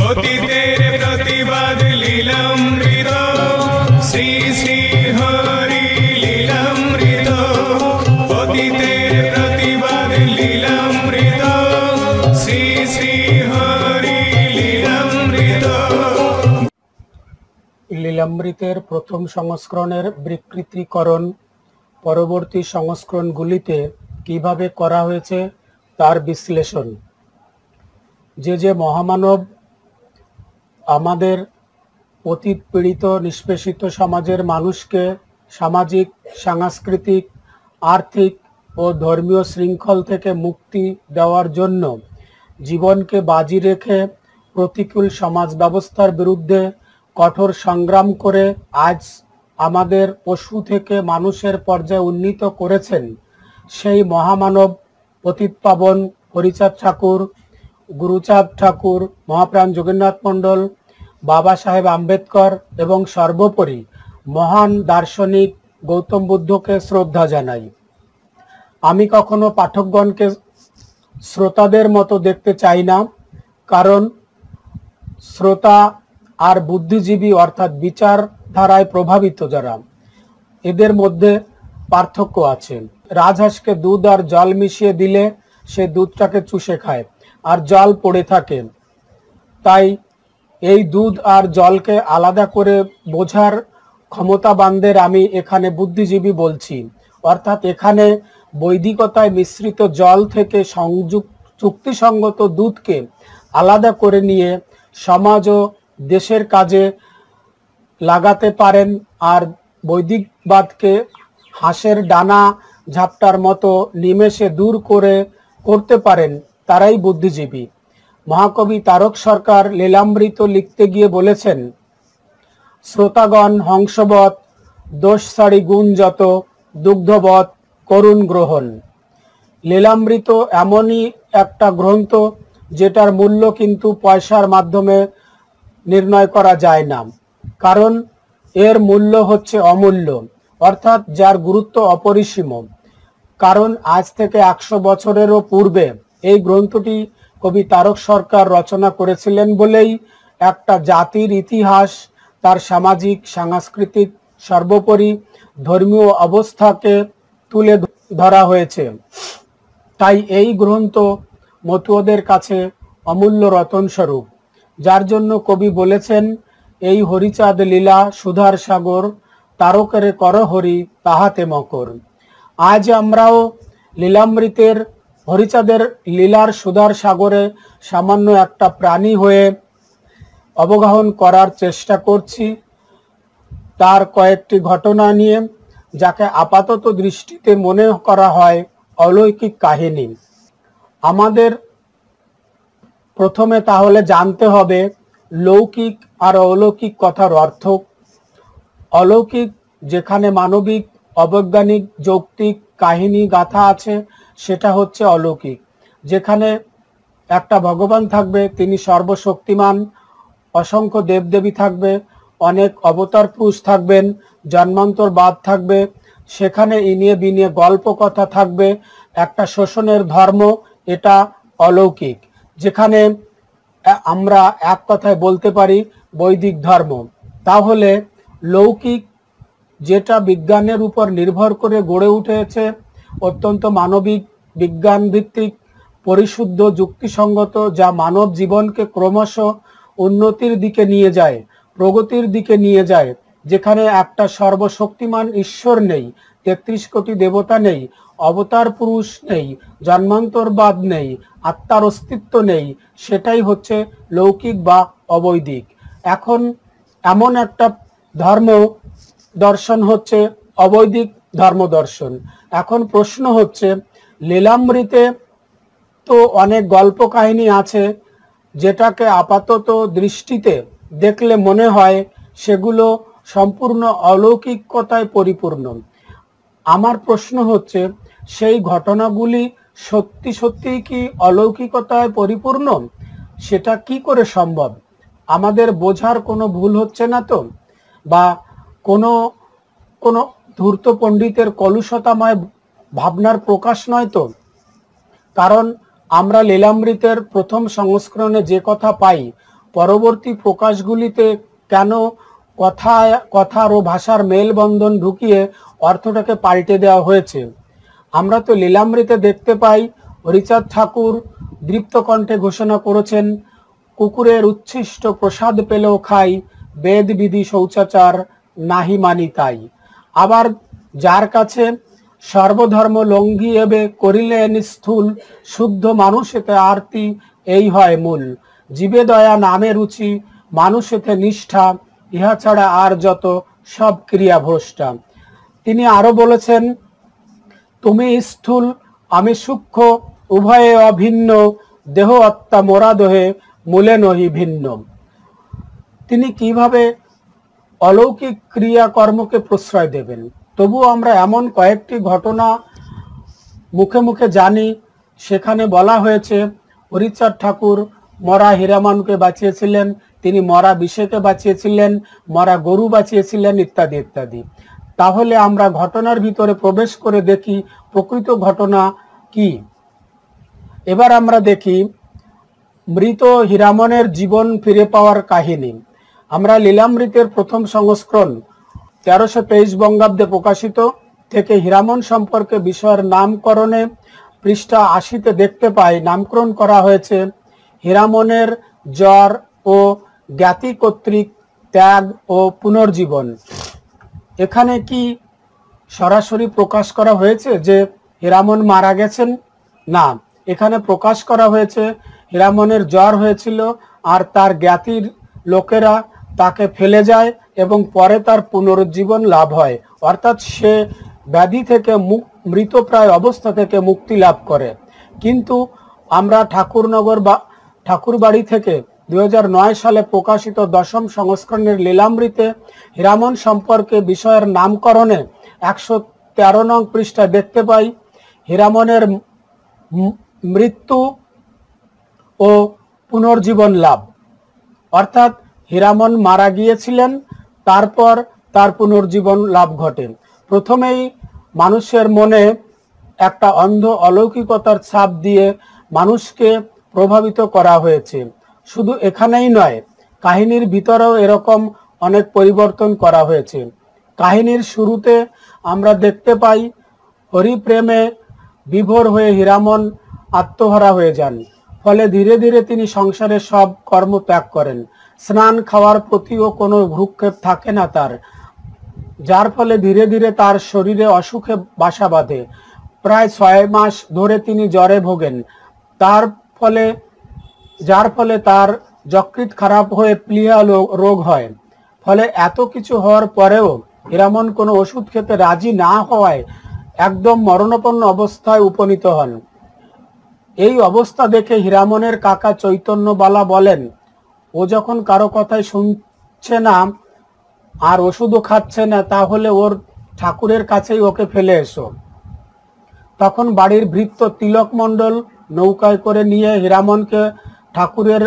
পতিতের প্রতিবাদ লীলামৃত শ্রী শ্রী হরি লীলামৃত পতিতের প্রতিবাদ লীলামৃত শ্রী শ্রী হরি লীলামৃত। লীলামৃতের প্রথম সংস্করণের বিকৃতিকরণ পরবর্তী সংস্করণগুলিতে কিভাবে করা হয়েছে তার বিশ্লেষণ। যে মহামানব আমাদের পতিত পীড়িত নিষ্পেষিত সমাজের মানুষকে সামাজিক, সাংস্কৃতিক, আর্থিক ও ধর্মীয় শৃঙ্খল থেকে মুক্তি দেওয়ার জন্য জীবনকে বাজি রেখে প্রতিকূল সমাজ ব্যবস্থার বিরুদ্ধে কঠোর সংগ্রাম করে আজ আমাদের পশু থেকে মানুষের পর্যায়ে উন্নীত করেছেন, সেই মহামানব পতিতপাবন হরিচাঁদ ঠাকুর, গুরুচাঁদ ঠাকুর, মহাপ্রাণ যোগেন্দ্রনাথ মণ্ডল, বাবা সাহেব আম্বেদকর এবং সর্বোপরি মহান দার্শনিক গৌতম বুদ্ধকে শ্রদ্ধা জানাই। আমি কখনো পাঠকগণকে শ্রোতাদের মতো দেখতে চাই না, কারণ শ্রোতা আর বুদ্ধিজীবী অর্থাৎ বিচারধারায় প্রভাবিত যারা, এদের মধ্যে পার্থক্য আছে। রাজহাঁসকে দুধ আর জল মিশিয়ে দিলে সে দুধটাকে চুষে খায় আর জল পড়ে থাকে। তাই এই দুধ আর জলকে আলাদা করে বোঝার ক্ষমতাবানদের আমি এখানে বুদ্ধিজীবী বলছি। অর্থাৎ এখানে বৈদিকতায় মিশ্রিত জল থেকে চুক্তিসঙ্গত দুধকে আলাদা করে নিয়ে সমাজ ও দেশের কাজে লাগাতে পারেন আর বৈদিকবাদকে হাঁসের ডানা ঝাপটার মতো নিমেষে দূর করতে পারেন, তারাই বুদ্ধিজীবী। মহাকবি তারক সরকার লীলামৃত লিখতে গিয়ে বলেছেন, শ্রোতাগণ হংসবৎ দোষ সারি গুণ যত দুগ্ধবৎ করুণ গ্রহণ। লীলামৃত এমনই একটা গ্রন্থ যেটার মূল্য কিন্তু পয়সার মাধ্যমে নির্ণয় করা যায় না, কারণ এর মূল্য হচ্ছে অমূল্য, অর্থাৎ যার গুরুত্ব অপরিসীম। কারণ আজ থেকে 100 বছরেরও পূর্বে এই গ্রন্থটি কবি তারক সরকার রচনা করেছিলেন বলেই একটা জাতির ইতিহাস, তার সামাজিক, সাংস্কৃতিক, সর্বোপরি ধর্মীয় অবস্থাকে তুলে ধরা হয়েছে। তাই এই গ্রন্থ মতুয়াদের কাছে অমূল্য রতন স্বরূপ, যার জন্য কবি বলেছেন, এই হরিচাঁদ লীলা সুধার সাগর, তারকের কর হরি তাহাতে মকর। আজ আমরাও লীলামৃতের হরিচাঁদের লীলার সুধার সাগরে সামান্য একটা প্রাণী হয়ে অবগাহন করার চেষ্টা করছি, তার কয়েকটি ঘটনা নিয়ে, যাকে আপাতত দৃষ্টিতে মনে করা হয় অলৌকিক কাহিনী। আমাদের প্রথমে তাহলে জানতে হবে লৌকিক আর অলৌকিক কথার অর্থ। অলৌকিক যেখানে মানবিক, অবৈজ্ঞানিক, যৌক্তিক কাহিনী গাথা আছে সেটা হচ্ছে অলৌকিক। যেখানে একটা ভগবান থাকবে, তিনি সর্বশক্তিমান, অসংখ্য দেবদেবী থাকবে, অনেক অবতার পুরুষ থাকবেন, জন্মান্তরবাদ থাকবে, সেখানে ইনিয়ে বিনিয়ে গল্প কথা থাকবে, একটা শোষণের ধর্ম, এটা অলৌকিক। যেখানে আমরা এক কথায় বলতে পারি বৈদিক ধর্ম। তাহলে লৌকিক যেটা বিজ্ঞানের উপর নির্ভর করে গড়ে উঠেছে, অত্যন্ত মানবিক, বিজ্ঞান ভিত্তিক, পরিশুদ্ধ, যুক্তিসঙ্গত, যা মানব জীবনকে ক্রমশ উন্নতির দিকে নিয়ে যায়, প্রগতির দিকে নিয়ে যায়, যেখানে একটা সর্বশক্তিমান ঈশ্বর নেই, 33 কোটি দেবতা নেই, অবতার পুরুষ নেই, জন্মান্তরবাদ নেই, আত্মার অস্তিত্ব নেই, সেটাই হচ্ছে লৌকিক বা অবৈদিক। এখন এমন একটা ধর্ম দর্শন হচ্ছে অবৈদিক ধর্ম দর্শন। এখন প্রশ্ন হচ্ছে, লীলামৃতে তো অনেক গল্প কাহিনী আছে যেটাকে আপাতত দৃষ্টিতে দেখলে মনে হয় সেগুলো সম্পূর্ণ অলৌকিকতায় পরিপূর্ণ। আমার প্রশ্ন হচ্ছে, সেই ঘটনাগুলি সত্যি সত্যি কি অলৌকিকতায় পরিপূর্ণ? সেটা কি করে সম্ভব? আমাদের বোঝার কোনো ভুল হচ্ছে না তো? বা কোনো কোনো ধূর্ত পণ্ডিতের কলুষতাময় ভাবনার প্রকাশ নয় তো? কারণ আমরা লীলামৃতের প্রথম সংস্করণে যে কথা পাই, পরবর্তী প্রকাশগুলিতে কেন কথার ও ভাষার মেলবন্ধন ঢুকিয়ে অর্থটাকে পাল্টে দেওয়া হয়েছে? আমরা তো লীলামৃতে দেখতে পাই হরিচাঁদ ঠাকুর দৃপ্ত কণ্ঠে ঘোষণা করেছেন, কুকুরের উচ্ছিষ্ট প্রসাদ পেলেও খাই, বেদ বিধি শৌচাচার নাহি মানি তাই। আবার যার কাছে সর্বধর্ম লঙ্ঘি এবে করিলেন স্থূল, শুদ্ধ মানুষেতে আরতি এই হয় মূল। জীবে দয়া নামে রুচি, মানুষেতে নিষ্ঠা, ইহা ছাড়া আর যত সব ক্রিয়া ভ্রষ্টা। তিনি আরো বলেছেন, তুমি স্থূল আমি সূক্ষ্ম, উভয়ে অভিন্ন, দেহ আত্মা মোরা দহে মূলে নহি ভিন্ন। তিনি কিভাবে অলৌকিক ক্রিয়াকর্মকে প্রশ্রয় দেবেন? তবুও আমরা এমন কয়েকটি ঘটনা মুখে মুখে জানি, সেখানে বলা হয়েছে হরিচাঁদ ঠাকুর মরা হীরামনকে বাঁচিয়েছিলেন, তিনি মরা বিষেকে বাঁচিয়েছিলেন, মরা গরু বাঁচিয়েছিলেন, ইত্যাদি ইত্যাদি। তাহলে আমরা ঘটনার ভিতরে প্রবেশ করে দেখি প্রকৃত ঘটনা কি। এবার আমরা দেখি মৃত হীরামনের জীবন ফিরে পাওয়ার কাহিনী। আমরা লীলামৃতের প্রথম সংস্করণ 1323 বঙ্গাব্দে প্রকাশিত থেকে হীরামন সম্পর্কে বিষয়ের নামকরণে পৃষ্ঠা 80-তে দেখতে পাই নামকরণ করা হয়েছে হীরামনের জ্বর ও জ্ঞাতি কর্তৃক ত্যাগ ও পুনর্জীবন। এখানে কি সরাসরি প্রকাশ করা হয়েছে যে হীরামন মারা গেছেন? না, এখানে প্রকাশ করা হয়েছে হীরামনের জ্বর হয়েছিল আর তার জ্ঞাতির লোকেরা তাকে ফেলে যায় এবং পরে তার পুনরুজ্জীবন লাভ হয়, অর্থাৎ সে ব্যাধি থেকে মৃতপ্রায় অবস্থা থেকে মুক্তি লাভ করে। কিন্তু আমরা ঠাকুরবাড়ি থেকে 2009 সালে প্রকাশিত 10ম সংস্করণের লীলামৃতে হীরামন সম্পর্কে বিষয়ের নামকরণে 113 নং পৃষ্ঠায় দেখতে পাই হীরামনের মৃত্যু ও পুনর্জীবন লাভ। অর্থাৎ হীরামন মারা গিয়েছিলেন, তারপর তার পুনর্জীবন লাভ ঘটে। প্রথমেই মানুষের মনে একটা অন্ধ অলৌকিকতার ছাপ দিয়ে মানুষকে প্রভাবিত করা হয়েছে। শুধু এখানেই নয়, কাহিনীর ভিতরেও এরকম অনেক পরিবর্তন করা হয়েছে। কাহিনীর শুরুতে আমরা দেখতে পাই হরিপ্রেমে বিভোর হয়ে হীরামন আত্মহারা হয়ে যান। ফলে ধীরে ধীরে তিনি সংসারের সব কর্ম ত্যাগ করেন। স্নান খাওয়ার প্রতিও কোনো ভ্রুক্ষেপ থাকে না তার, যার ফলে ধীরে ধীরে তার শরীরে অসুখে বাসা বাঁধে। প্রায় 6 মাস ধরে তিনি জ্বরে ভোগেন, যার ফলে তার যকৃৎ খারাপ হয়ে প্লিহা রোগ হয়। ফলে এত কিছু হওয়ার পরেও হীরামন কোনো ওষুধ খেতে রাজি না হওয়ায় একদম মরণাপন্ন অবস্থায় উপনীত হন। এই অবস্থা দেখে হীরামনের কাকা চৈতন্যবালা বলেন, ও যখন কারো কথাই শুনছে না আর ওষুধও খাচ্ছে না, তাহলে ওর ঠাকুরের কাছেই ওকে ফেলে এসো। তখন বাড়ির ভৃত্য তিলক মণ্ডল নৌকায় করে নিয়ে হীরামনকে ঠাকুরের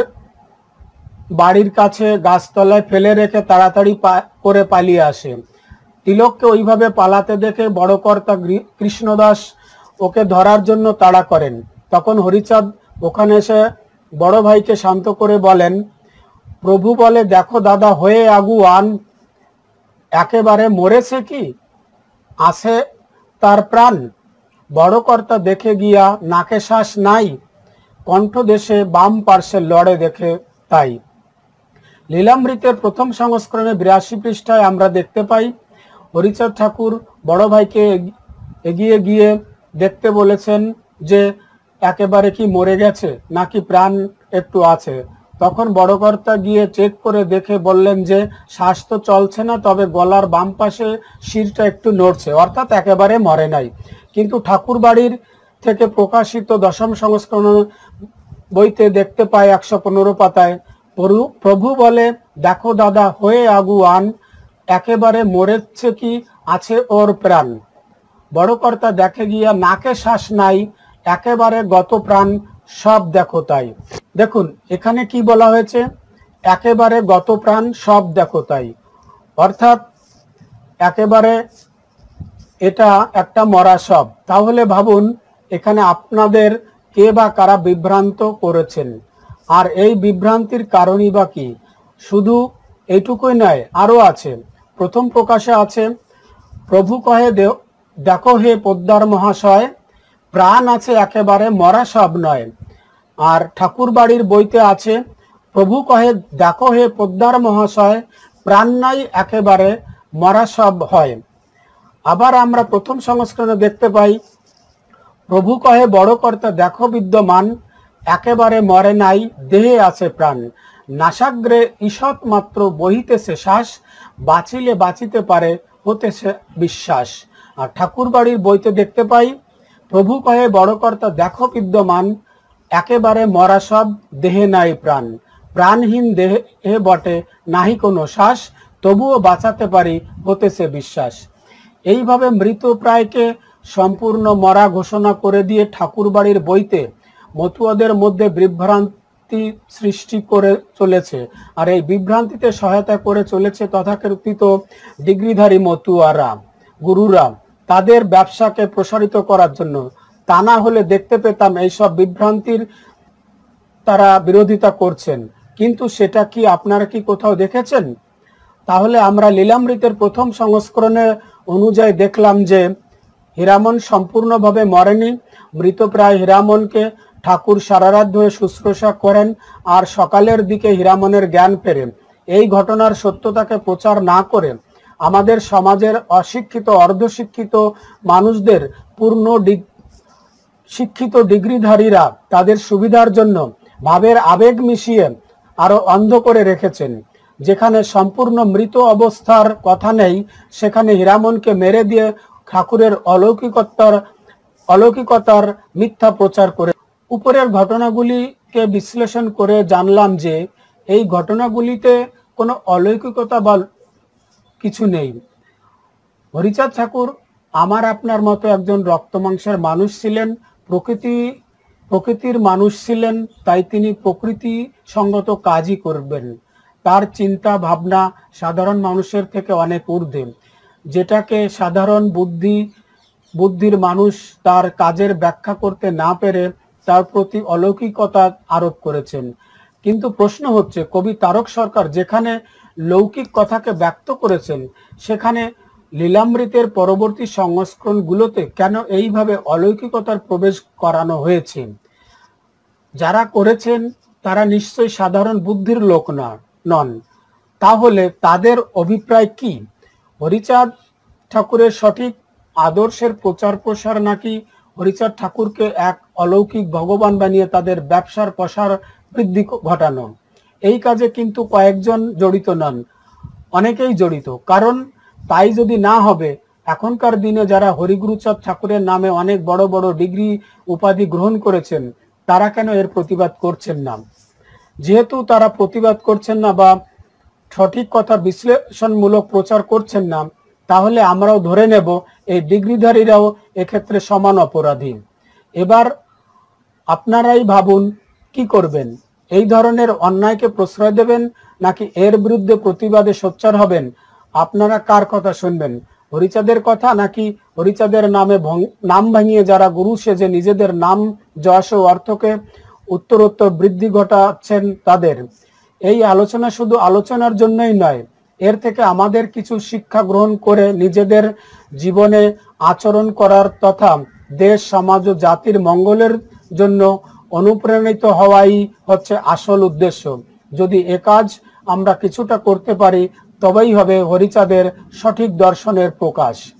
বাড়ির কাছে গাছতলায় ফেলে রেখে তাড়াতাড়ি করে পালিয়ে আসে। তিলককে ওইভাবে পালাতে দেখে বড় কর্তা কৃষ্ণদাস ওকে ধরার জন্য তাড়া করেন। তখন হরিচাঁদ ওখানে এসে বড় ভাইকে শান্ত করে বলেন, প্রভু বলে, দেখো দাদা, হয়ে আগুয়ান, একেবারে মরেছে কি, আছে তার প্রাণ? বড় কর্তা দেখে গিয়া নাকে শ্বাস নাই, কণ্ঠ দেশে বাম পার্শ্বে লড়ে দেখে তাই। লীলামৃতের প্রথম সংস্করণে 82 পৃষ্ঠায় আমরা দেখতে পাই হরিচাঁদ ঠাকুর বড় ভাইকে এগিয়ে গিয়ে দেখতে বলেছেন যে একেবারে কি মরে গেছে নাকি প্রাণ একটু আছে। তখন বড় কর্তা গিয়ে চেক করে দেখে বললেন যে শ্বাস তো চলছে না, তবে গলার বাম পাশে শিরটা একটু নড়ছে, অর্থাৎ একেবারে মরে নাই। কিন্তু ঠাকুর বাড়ির থেকে প্রকাশিত 10ম সংস্করণ বইতে দেখতে পাই 115 পাতায়, প্রভু বলে, দেখো দাদা, হয়ে আগুয়ান, একেবারে মরেছে কি, আছে ওর প্রাণ। বড় কর্তা দেখে গিয়া নাকে শ্বাস নাই, একেবারে গত প্রাণ, সব দেখো তাই। দেখুন এখানে কি বলা হয়েছে, একেবারে গত প্রাণ, সব দেখো তাই, অর্থাৎ একেবারে এটা একটা মরা সব। তাহলে ভাবুন এখানে আপনাদের কে বা কারা বিভ্রান্ত করেছেন। আর এই বিভ্রান্তির কারণই বা কি? শুধু এইটুকুই নয়, আরো আছে। প্রথম প্রকাশে আছে, প্রভু কহে দেখো হে পোদ্দার মহাশয়, প্রাণ আছে একেবারে, মরা সব নয়। আর ঠাকুর বাড়ির বইতে আছে, প্রভু কহে দেখো হে পোদ্দার মহাশয়, প্রাণ নাই একেবারে, মরা সব হয়। আবার আমরা প্রথম সংস্করণে দেখতে পাই, প্রভু কহে বড় কর্তা দেখো বিদ্যমান, একেবারে মরে নাই, দেহে আছে প্রাণ। নাসাগ্রে ঈষৎ মাত্র বহিতেছে শ্বাস, বাঁচিলে বাঁচিতে পারে হতেছে বিশ্বাস। আর ঠাকুর বাড়ির বইতে দেখতে পাই, প্রভু কহে বড় কর্তা দেখো বিদ্যমান, একেবারে মরা সব, দেহে নাই প্রাণ। প্রাণহীন দেহে বটে, নাহি কোনো শ্বাস, তবুও বাঁচাতে পারি হতেছে বিশ্বাস। এইভাবে মৃত প্রায়কে সম্পূর্ণ মরা ঘোষণা করে দিয়ে ঠাকুর বাড়ির বইতে মতুয়াদের মধ্যে বিভ্রান্তি সৃষ্টি করে চলেছে। আর এই বিভ্রান্তিতে সহায়তা করে চলেছে তথাকথিত ডিগ্রিধারী মতুয়ারা, গুরুরা, তাদের ব্যবসাকে প্রসারিত করার জন্য। তা না হলে দেখতে পেতাম এইসব বিভ্রান্তির তারা বিরোধিতা করছেন। কিন্তু সেটা কি আপনারা কি কোথাও দেখেছেন? তাহলে আমরা লীলামৃতের প্রথম সংস্করণে অনুযায়ী দেখলাম যে হীরামন সম্পূর্ণভাবে মরেনি। মৃতপ্রায় হীরামনকে ঠাকুর সারারাত ধরে শুশ্রূষা করেন, আর সকালের দিকে হীরামনের জ্ঞান ফেরে। এই ঘটনার সত্যতাকে প্রচার না করে আমাদের সমাজের অশিক্ষিত অর্ধশিক্ষিত মানুষদের পূর্ণ শিক্ষিত ডিগ্রিধারীরা তাদের সুবিধার জন্য ভাবের আবেগ মিশিয়ে আরো অন্ধ করে রেখেছেন। যেখানে সম্পূর্ণ মৃত অবস্থার কথা নেই, সেখানে হীরামনকে মেরে দিয়ে ঠাকুরের অলৌকিকতার মিথ্যা প্রচার করে। উপরের ঘটনাগুলিকে বিশ্লেষণ করে জানলাম যে এই ঘটনাগুলিতে কোনো অলৌকিকতা বা কিছু নেই। হরিচাঁদ ঠাকুর আমার আপনার মতো একজন রক্ত মাংসের মানুষ ছিলেন, প্রকৃতির মানুষ ছিলেন, তাই তিনি প্রকৃতি সঙ্গত কাজই করবেন। তার চিন্তা ভাবনা সাধারণ মানুষের থেকে অনেক ঊর্ধ্বে। যেটাকে সাধারণ বুদ্ধির মানুষ তার কাজের ব্যাখ্যা করতে না পেরে তার প্রতি অলৌকিকতা আরোপ করেছেন। কিন্তু প্রশ্ন হচ্ছে, কবি তারক সরকার যেখানে লৌকিক কথাকে ব্যক্ত করেছেন, সেখানে লীলামৃতের পরবর্তী সংস্করণগুলোতে কেন এইভাবে অলৌকিকতার প্রবেশ করানো হয়েছে? যারা করেছেন তারা নিশ্চয়ই সাধারণ বুদ্ধির লোক নন। তাহলে তাদের অভিপ্রায় কি? হরিচাঁদ ঠাকুরের সঠিক আদর্শের প্রচার প্রসার, নাকি হরিচাঁদ ঠাকুরকে এক অলৌকিক ভগবান বানিয়ে তাদের ব্যবসার প্রসার বৃদ্ধি ঘটানো? এই কাজে কিন্তু কয়েকজন জড়িত নন, অনেকেই জড়িত। কারণ তাই যদি না হবে, এখনকার দিনে যারা হরিগুরুচাঁদ ঠাকুরের নামে অনেক বড় বড় ডিগ্রি উপাধি গ্রহণ করেছেন, তারা কেন এর প্রতিবাদ করছেন না? যেহেতু তারা প্রতিবাদ করছেন না বা সঠিক কথা বিশ্লেষণমূলক প্রচার করছেন না, তাহলে আমরাও ধরে নেব এই ডিগ্রিধারীরাও এক্ষেত্রে সমান অপরাধী। এবার আপনারাই ভাবুন কি করবেন। এই ধরনের অন্যায়কে প্রশ্রয় দেবেন, নাকি এর বিরুদ্ধে প্রতিবাদে সোচ্চার হবেন? আপনারা কার কথা শুনবেন? হরিচাঁদের কথা, নাকি হরিচাঁদের নাম ভাঙিয়ে যারা গুরু সেজে নিজেদের নাম যশ ও অর্থকে উত্তরোত্তর বৃদ্ধি ঘটাচ্ছেন তাদের? এই আলোচনা শুধু আলোচনার জন্যই নয়, এর থেকে আমাদের কিছু শিক্ষা গ্রহণ করে নিজেদের জীবনে আচরণ করার তথা দেশ সমাজ ও জাতির মঙ্গলের জন্য অনুপ্রাণিত হওয়াই হচ্ছে আসল উদ্দেশ্য। যদি এ কাজ আমরা কিছুটা করতে পারি, তবেই হবে হরিচাঁদের সঠিক দর্শনের প্রকাশ।